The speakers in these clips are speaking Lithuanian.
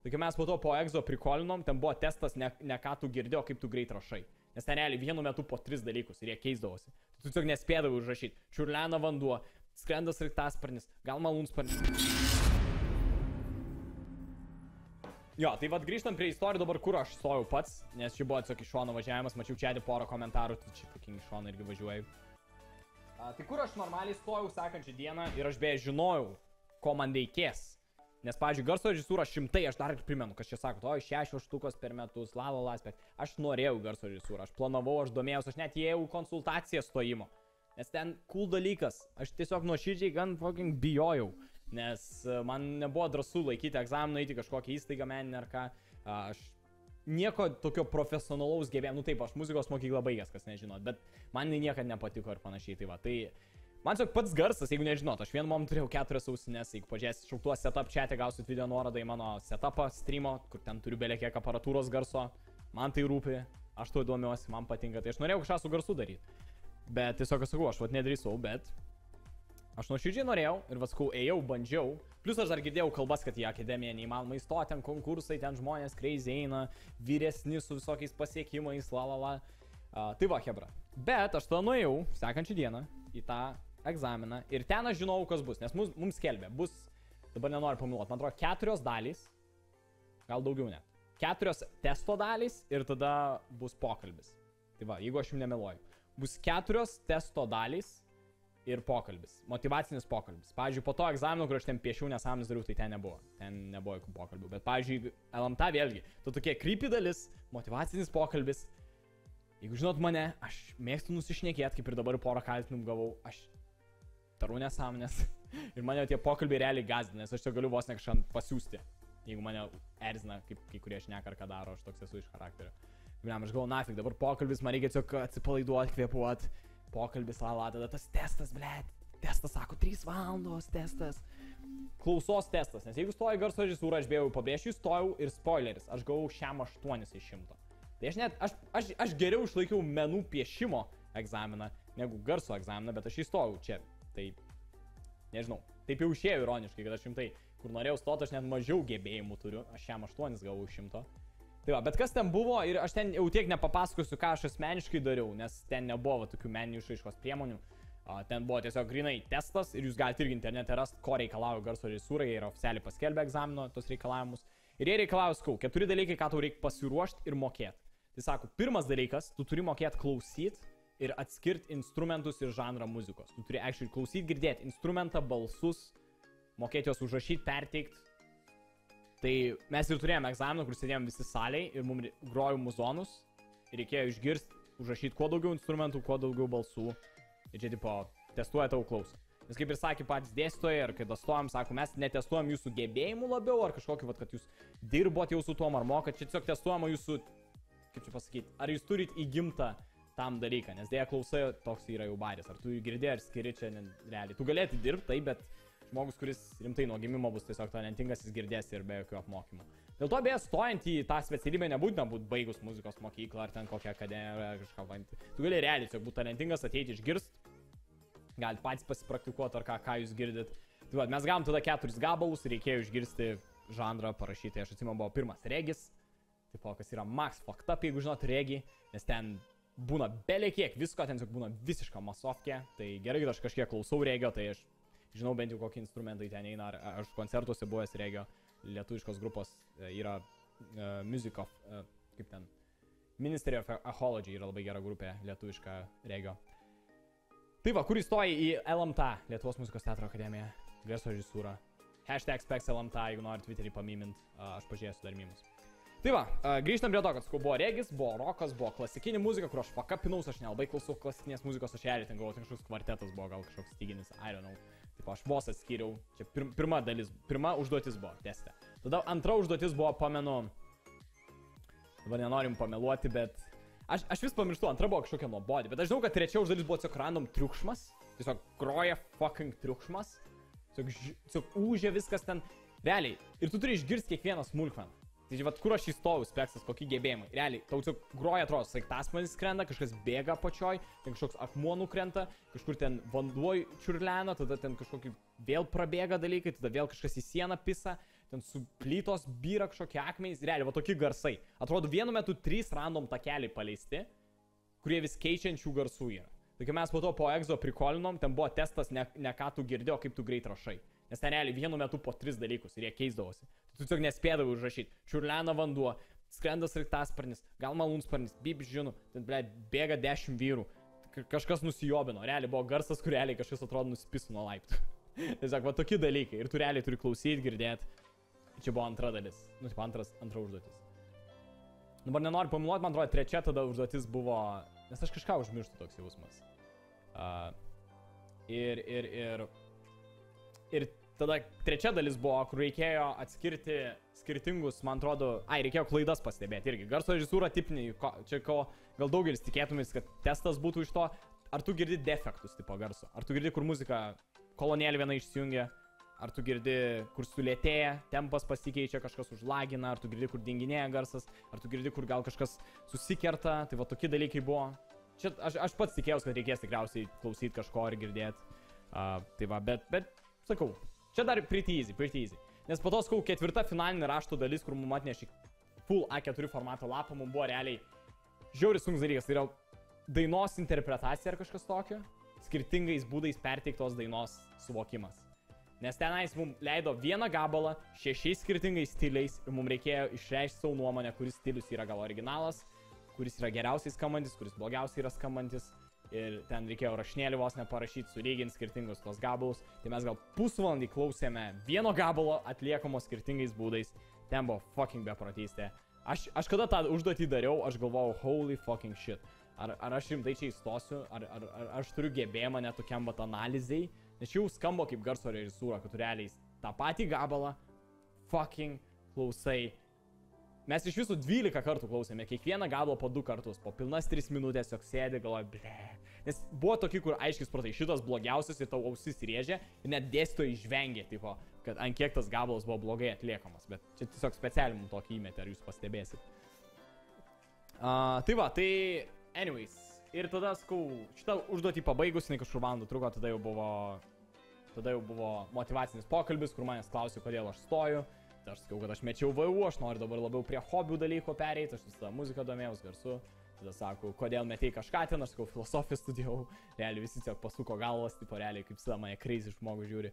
Tai kai mes po to po egzo prikolinom, ten buvo testas ne ką tu girdėjo, kaip tu greit rašai. Nes ten realiai vienu metu po 3 dalykus ir jie keisdavosi. Tu tiesiog nespėdavai užrašyti. Čiurlena vanduo, skrendas sraigtasparnis, gal malūnsparnis. Jo, tai vad grįžtant prie istorijų dabar, kur aš stojau pats, nes čia buvo tiesiog iš šono važiavimas, mačiau čia porą komentarų, tai čia fucking iš šono irgi važiuoju. Tai kur aš normaliai stojau sekančią dieną ir aš beje žinojau, ko man reikės. Nes, pavyzdžiui, garso režisūra 100, aš dar ir primenu, kas čia sako, oi, 6 štukos per metus, aspekt. Aš norėjau garso režisūrą, aš planavau, aš domėjausi, aš net įėjau konsultaciją stojimo. Nes ten cool dalykas, aš tiesiog nuoširdžiai gan fucking bijojau. Nes man nebuvo drąsu laikyti egzaminą, eiti kažkokią įstaigą meninę ar ką. Aš nieko tokio profesionalaus gebėjimo, nu taip, aš muzikos mokyklą baigęs, kas nežinot, bet man niekada nepatiko ir panašiai, tai va. Tai man tiesiog pats garsas, jeigu nežinot, aš vienu momentu turėjau 4 ausinės, jeigu pažiūrėsit šauktuo setup chat'e, gausit video nuorodą į mano setupą streamo, kur ten turiu belekiek aparatūros garso, man tai rūpi, aš to įdomiuosi, man patinka, tai aš norėjau kažką su garsu daryti. Bet tiesiog sakau, aš vat nedrįsau, bet aš nuoširdžiai norėjau ir sakau, ėjau, bandžiau. Plus aš dar girdėjau kalbas, kad į akademiją neįmanoma įstoti, ten konkursai, ten žmonės crazy eina, vyresni su visokiais pasiekimais, Tai va, hebra. Bet aš tada nuėjau sekančią dieną į tą egzaminą ir ten aš žinau, kas bus, nes mums skelbė, bus, dabar nenoriu pameluoti, man atrodo, 4 dalys, gal daugiau net, 4 testo dalys ir tada bus pokalbis. Tai va, jeigu aš jums nemeluoju, bus 4 testo dalys ir pokalbis, motyvacinis pokalbis. Pavyzdžiui, po to egzamino, kur aš ten piešiau nesąmonės dariau, tai ten nebuvo jokių pokalbių. Bet pavyzdžiui, LMT vėlgi, tu tokie creepy dalis, motyvacinis pokalbis. Jeigu žinot mane, aš mėgstu nusišnekėti, kaip ir dabar porą kaltinimų gavau, aš darau nesąmonės. Ir mane tie pokalbiai realiai gazdina, nes aš čia galiu vos ne kažką pasiūsti. Jeigu mane erzina, kaip kai kurie šneka ar ką daro, aš toks esu iš charakterio. Aš galvoju, nafik, dabar pokalbis, man reikia tiesiog atsipalaiduoti, kvėpuoti. Pokalbis, tada tas testas, blėt. Testas, sako, 3 valandos testas. Klausos testas, nes jeigu stoji garso režisūrą, aš bėjau pabrėšiu, stojau ir spoileris, aš gavau šiam 8 iš 100. Tai aš geriau išlaikiau menų piešimo egzaminą, negu garso egzaminą, bet aš įstojau čia. Tai, nežinau, taip jau išėjo ironiškai, kad aš rimtai, kur norėjau stoti, aš net mažiau gebėjimų turiu, aš šiam 8 gavau 100. Tai va, bet kas ten buvo ir aš ten jau tiek nepapasakosiu, ką aš asmeniškai dariau, nes ten nebuvo tokių meninių išraiškos priemonių. Ten buvo tiesiog grinai testas ir jūs galite irgi internete rasti, ko reikalauja garso režisūra, jie yra oficialiai paskelbę egzamino tos reikalavimus. Ir jie reikalauja, sakau, 4 dalykai, ką tau reikia pasiruošti ir mokėti. Tai sako, pirmas dalykas, tu turi mokėti klausyti ir atskirti instrumentus ir žanrą muzikos. Tu turi actually klausyti, girdėti instrumentą, balsus, mokėti juos užrašyti, perteikti. Tai mes ir turėjome egzaminą, kur sėdėjom visi salėj ir mums grojo muzonus. Ir reikėjo išgirsti, užrašyti kuo daugiau instrumentų, kuo daugiau balsų. Ir čia tipo testuoja tavo klausą. Nes kaip ir sakė patys dėstytojai, ar kai testuojam, sako, mes netestuojam jūsų gebėjimų labiau, ar kažkokį, kad jūs dirbot jau su tuom, ar mokat. Čia tiesiog testuojama jūsų, kaip čia pasakyti, ar jūs turit įgimtą tam dalyką. Nes dėja klausai toks yra jau baris. Ar tu girdėjai, ar skiri čia realiai. Tu galėti dirbti, tai, bet žmogus, kuris rimtai nuo gimimo bus tiesiog talentingas, jis girdės ir be jokių apmokymų. Dėl to beje, stojant į tą specialybę nebūtina būti baigus muzikos mokyklą ar ten kokią akademiją ar kažką vandyti. Tu gali realiai tiesiog būti talentingas, ateiti išgirst, galite patys pasipraktikuoti ar ką jūs girdit. Tai va, mes gavom tada 4 gabalus, reikėjo išgirsti žanrą parašyti. Aš atsimenu, buvo pirmas regis, tipo, kas yra max fucked up, jeigu žinot regi, nes ten būna belekiek visko, ten tiesiog būna visiška masovkė. Tai gerai, kad aš kažkiek klausau regio, tai aš žinau bent jau kokį instrumentai ten eina, ar aš koncertuose buvęs regio, lietuviškos grupos yra Music of, kaip ten, Ministry of Ecology yra labai gera grupė lietuviška regio. Tai va, kur įstoji į LMT, Lietuvos muzikos teatro akademiją, garso režisūrą. #specs_LMT, jeigu nori Twitterį pamimint, aš pažiūrėsiu dar mimus. Tai va, grįžtam prie to, kad buvo regis, buvo rokas, buvo klasikinė muzika, kur aš pakapinaus, aš nelabai klausau klasikinės muzikos, aš realiai ten galvoju, kažkoks kvartetas buvo, gal kažkoks styginis, I don't know. Taip, aš vos atskyriau, čia pirma užduotis buvo teste. Tada antra užduotis buvo, pamenu, dabar nenorim pameluoti, bet aš vis pamirštu, antra buvo kažkokia nuobodi, bet aš žinau, kad trečia užduotis buvo tiesiog random triukšmas, tiesiog groja fucking triukšmas, tiesiog ūžia viskas ten, realiai, ir tu turi išgirsti kiekvieną smulkmeną. Tai vat, kur aš įstojau, speksas, kokie gebėjimai. Realiai, tau tiesiog groja, atrodo, sraigtasparnis skrenda, kažkas bėga apačioj, ten kažkoks akmuo nukrenta, kažkur ten vanduo čiurlena, tada ten kažkokį vėl prabėga dalykai, tada vėl kažkas į sieną pisa. ten su plytos byra kažkokie akmenys, realiai, va tokie garsai. Atrodo, vienu metu 3 random takeliai paleisti, kurie vis keičiančių garsų yra. Tai kai mes po to po egzo prikolinom, ten buvo testas ne ką tu girdėjo, kaip tu greit rašai. Nes ten realiai vienu metu po 3 dalykus ir jie keisdavosi. Tu tiesiog nespėdavai užrašyti. Čiurlena vanduo, skrenda sraigtasparnis, gal malūnsparnis, bip žinu, ten bėga 10 vyrų. Kažkas nusijobino, realiai buvo garsas, kur realiai kažkas atrodo nusipiso nuo laiptų. Tiesiog, va tokie dalykai. Ir tu realiai turi klausyti, girdėti. Čia buvo antra dalis. Nu, tipo, antra užduotis. Dabar nenoriu pameluoti, man atrodo, trečia tada užduotis buvo... Nes aš kažką užmirštu toks jausmas. Ir tada trečia dalis buvo, kur reikėjo atskirti skirtingus, man atrodo... reikėjo klaidas pastebėti irgi. Garso režisūra tipiniai, čia ko gal daugelis tikėtumės, kad testas būtų iš to. Ar tu girdi defektus tipo garso? Ar tu girdi, kur muzika kolonėlė viena išsijungia? Ar tu girdi, kur sulėtėja, tempas pasikeičia, kažkas užlagina? Ar tu girdi, kur dinginėja garsas? Ar tu girdi, kur gal kažkas susikerta? Tai va tokie dalykai buvo. Čia aš pats tikėjausi, kad reikės tikriausiai klausyti kažko ir girdėti. Tai va, bet sakau, čia dar pretty easy. Nes po to, sakau, 4 finalinė rašto dalis, kur mums atnešė full A4 formato lapą, mums buvo realiai žiauriai sunkus dalykas. Tai yra dainos interpretacija ar kažkas tokio, skirtingais būdais perteiktos dainos suvokimas. Nes tenais mums leido vieną gabalą 6 skirtingais stiliais ir mums reikėjo išreikšti savo nuomonę, kuris stilius yra gal originalas, kuris yra geriausiai skambantis, kuris blogiausiai yra skambantis. Ir ten reikėjo rašnėlį vos neparašyti, sulyginti skirtingus tos gabalus. Tai mes gal pusvalandį klausėme vieno gabalo atliekamo skirtingais būdais. Ten buvo fucking beprotystė. Aš kada tą užduotį dariau, aš galvojau, holy fucking shit. Ar aš rimtai čia įstosiu, ar aš turiu gebėjimą net tokiam vat analizai. Nes jau skambo kaip garso režisūra, kad tu realiai tą patį gabalą fucking klausai. Mes iš visų 12 kartų klausėme, kiekvieną gabalą po 2 kartus, po pilnas 3 minutės jog sėdi, galvoja, ble. Nes buvo tokie, kur aiškiai supratai, šitas blogiausias ir tau ausis rėžė ir net dėstytojai žvengė, tipo, kad ant kiek tas gabalas buvo blogai atliekamas. Bet čia tiesiog specialiai mums tokį įmetė, ar jūs pastebėsit. Tai va, tai anyways. Ir tada, sakau, šitą užduotį pabaigus, jinai kažkur valandų truko, tada jau buvo motyvacinis pokalbis, kur manęs klausė, kodėl aš stoju. Tai aš sakau, kad aš mečiau VU, aš noriu dabar labiau prie hobių dalyko pereiti, aš visą muziką domėjaus, garsu. Tada sako, kodėl metei kažką ten, aš sakau, filosofiją studijavau. Realiai visi tiesiog pasuko galvas, tipo realiai kaip visada mane crazy žmogus žiūri.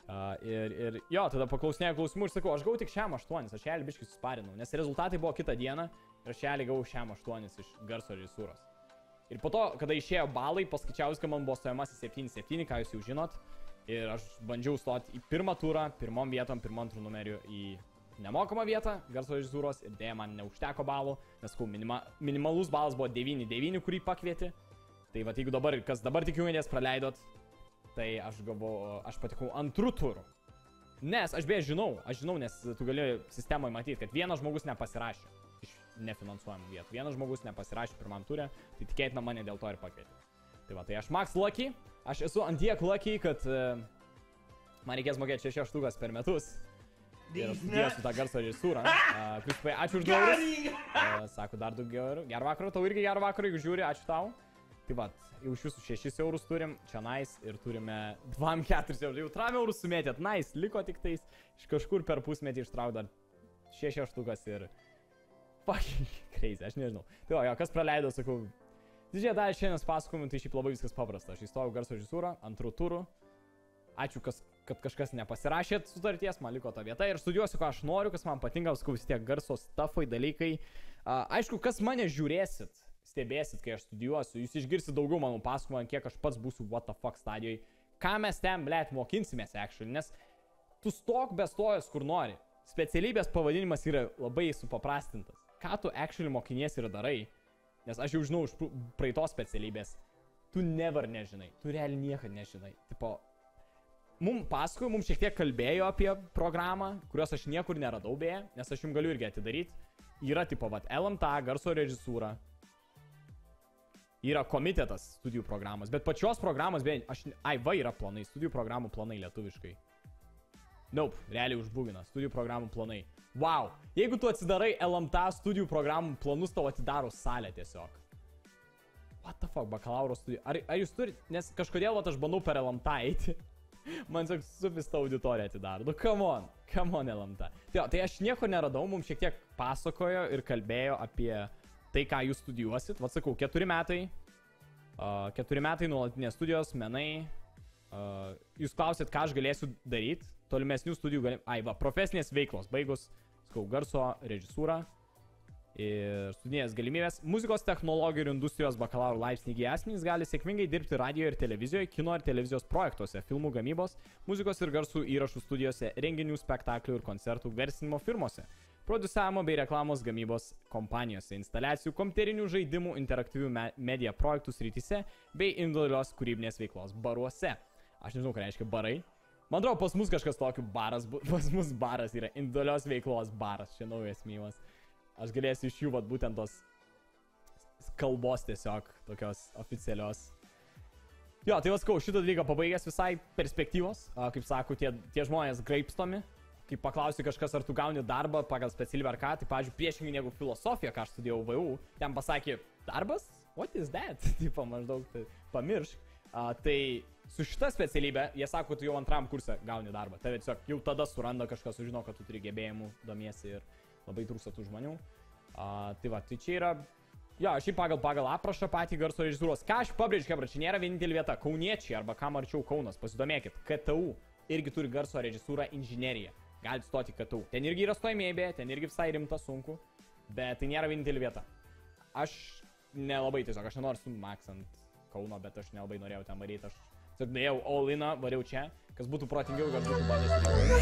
Ir jo, tada paklausinėjau klausimų ir sakau, aš gavau tik šiam 8, aš realiai biškai susparinau, nes rezultatai buvo kitą dieną ir aš realiai gavau šiam 8 iš garso režisūros. Ir po to, kada išėjo balai, paskaičiavus, kad man buvo stojamasis 7-7, ką jūs jau žinot. Ir aš bandžiau stoti į pirmą turą, pirmom vietom, pirmom antrų numeriu į nemokamą vietą garso režisūros ir dėja man neužteko balų, nes minimalus balas buvo 9-9, kurį pakvieti. Tai va, jeigu dabar, kas dabar tik jungiatės praleidot, tai aš patikau antrų turų. Nes aš beje žinau, nes tu gali sistemoje matyti, kad vienas žmogus nepasirašė iš nefinansuojamų vietų. Vienas žmogus nepasirašė pirmam turė, tai tikėtina mane dėl to ir pakvietė. Tai va, tai aš max lucky, aš esu antiek lucky, kad man reikės mokėti 6 štukas per metus. Ir aš studijosiu tą garso režisūrą. Kristupai, ačiū už $2. Sako, dar daugiau. Gerą vakarą, tau irgi gerą vakarą, jeigu žiūri, ačiū tau. Tai va, jau iš visų 6 eurus turim, čia nice, ir turime 2-4 eurus. Jau 3 eurus sumėtėt, nice, liko tik tais iš kažkur per pusmetį ištrauk dar 6 štukas ir... Fucking crazy, aš nežinau. Tai va, jo, kas praleido, sakau, didžiąją dalį šiandien pasakojimų, tai šiaip labai viskas paprasta. Aš įstojau garso režisūrą, antrų turų. Ačiū, kad kažkas nepasirašėt sutarties, man liko ta vieta ir studijuosiu, ką aš noriu, kas man patinka, sakau, vis tiek garso stuffai, dalykai. Aišku, kas mane žiūrėsit, stebėsit, kai aš studijuosiu, jūs išgirsit daugiau mano pasakojimą, kiek aš pats būsiu what the fuck stadijoje. Ką mes ten, blėt, mokinsimės, actually, nes tu stok be stojus, kur nori. Specialybės pavadinimas yra labai supaprastintas. Ką tu actually mokinies ir darai, nes aš jau žinau iš praeitos specialybės, tu never nežinai, tu realiai niekad nežinai. Tipo, mums pasakojo, mums šiek tiek kalbėjo apie programą, kurios aš niekur neradau beje, nes aš jums galiu irgi atidaryti. Yra tipo, vat, LMTA, garso režisūra. Yra komitetas studijų programos, bet pačios programos, beje, va yra planai, studijų programų planai lietuviškai. Nope, realiai užbūgina, studijų programų planai. Wow, jeigu tu atsidarai LMTA studijų programų planus, tau atidaro salę tiesiog. What the fuck, bakalauro studijų. Ar jūs turite, nes kažkodėl vat, aš bandau per LMTA eiti. Man tiesiog supista auditorija atidaro. Nu, come on, LMT. Tai aš nieko neradau, mums šiek tiek pasakojo ir kalbėjo apie tai, ką jūs studijuosit. Vat sakau, 4 metai. 4 metai nuolatinės studijos, menai. Jūs klausėt, ką aš galėsiu daryti. Tolimesnių studijų profesinės veiklos. Baigus, sakau, garso, režisūrą. Ir studinės galimybės. Muzikos technologijų ir industrijos bakalauro laipsnį įgiję asmenys gali sėkmingai dirbti radio ir televizijoje, kino ir televizijos projektuose, filmų gamybos, muzikos ir garsų įrašų studijose, renginių, spektaklių ir koncertų garsinimo firmose, produsavimo bei reklamos gamybos kompanijose, instaliacijų, kompiuterinių žaidimų, interaktyvių media projektų srityse bei individualios kūrybinės veiklos baruose. Aš nežinau, ką reiškia barai. Man atrodo, pas mus kažkas tokių baras, pas mus baras yra individualios veiklos baras, čia naujas mymas. Aš galėsiu iš jų, vat, būtent tos kalbos tiesiog, tokios oficialios. Jo, tai vas, šitą dalyką pabaigęs visai perspektyvos, kaip sako, tie žmonės graipstomi. Kai paklausi kažkas, ar tu gauni darbą pagal specialybę ar ką, tai, pavyzdžiui, priešingai negu filosofija, ką aš studijau VU, ten pasakė, darbas? What is that? Tipo, maždaug, tai pamiršk. Tai su šita specialybė, jie sako, tu jau antram kurse gauni darbą. Tai tiesiog jau tada suranda kažkas, sužino, kad tu turi gebėjimų, domiesi ir labai trūksta tų žmonių. Tai va, tai čia yra... Jo, šiaip pagal aprašą patį garso režisūros. Ką aš pabrėžiu, hebra, čia nėra vienintelė vieta. Kauniečiai arba kam arčiau Kaunas, pasidomėkit. KTU irgi turi garso režisūrą inžineriją. Galite stoti KTU. Ten irgi yra stojamybė, ten irgi visai rimta, sunku. Bet tai nėra vienintelė vieta. Aš nelabai tiesiog, aš nenoriu sumaksant Kauno, bet aš nelabai norėjau ten varyti. Aš tiesiog dėjau all-iną, variau čia. Kas būtų protingiau, kas būtų badęs.